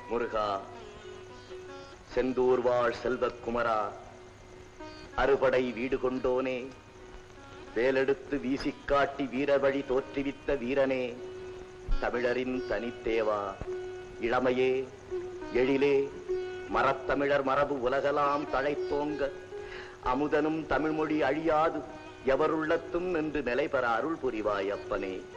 முருகா, செந்தூர் வாழ் செல்வக்குமரா, அறுபடை வீடு கொண்டோனே, வேலெடுத்து வீசிக்காட்டி வீரவழி தோற்றுவித்த வீரனே, தமிழரின் தனித்தேவா, இளமையே எழிலே, மரத்தமிழர் மரபு உலகலாம் தழைத்தோங்க, அமுதனும் தமிழ்மொழி அழியாது எவருள்ளத்தும் நின்று நிலை பெற அருள் புரிவாய் அப்பனே.